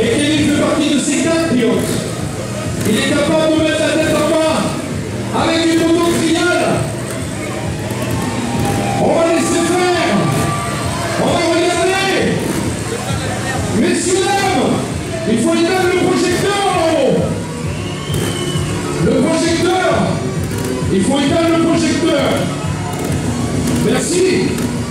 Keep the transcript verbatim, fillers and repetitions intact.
Et Kevin fait partie de ces quatre pilotes. Il est capable de mettre la tête en bas avec une moto triale. On va laisser faire. On va regarder. Messieurs, dames, il faut éteindre le projecteur en haut. Le projecteur. Il faut éteindre le projecteur. Merci.